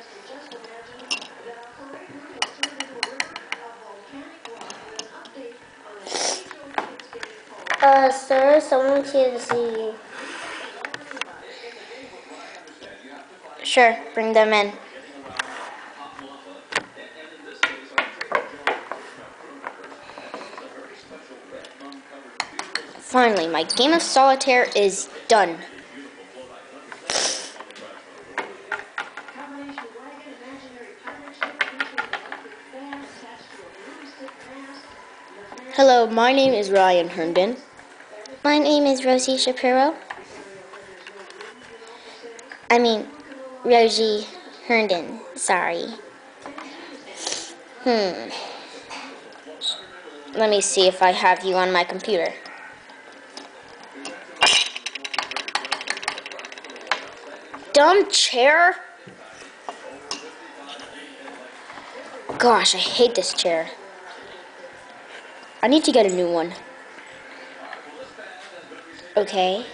Sir, someone's here to see you. Sure, bring them in. Finally, my game of solitaire is done. Hello, my name is Ryan Herndon. My name is Rosie Shapiro. I mean, Rosie Herndon. Sorry. Let me see if I have you on my computer. Dumb chair? Gosh, I hate this chair. I need to get a new one. Okay.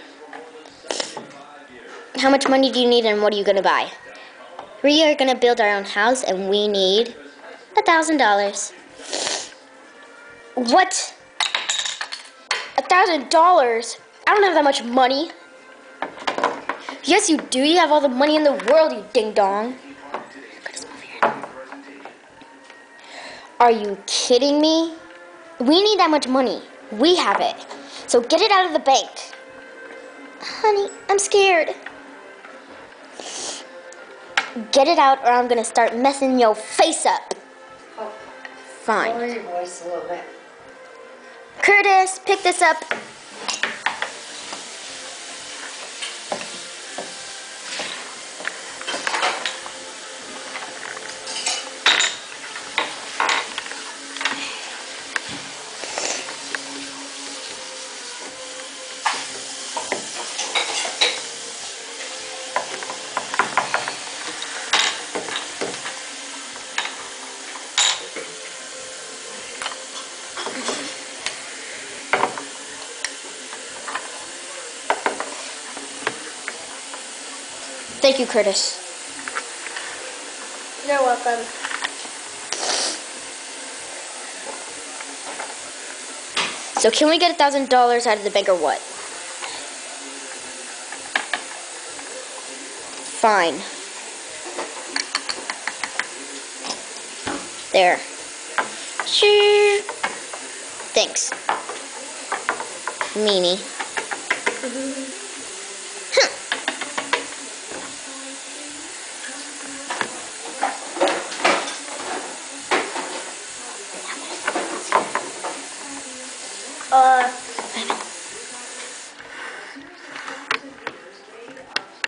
How much money do you need and what are you gonna buy? We are gonna build our own house and we need $1,000. What? $1,000? I don't have that much money. Yes, you do. You have all the money in the world, you ding-dong. Are you kidding me? We need that much money. We have it. So get it out of the bank. Honey, I'm scared. Get it out or I'm gonna start messing your face up. Oh, Fine. lower your voice a little bit. Curtis, pick this up. Thank you, Curtis. You're welcome. So can we get $1,000 out of the bank or what? Fine. There. Sure. Thanks. Meanie.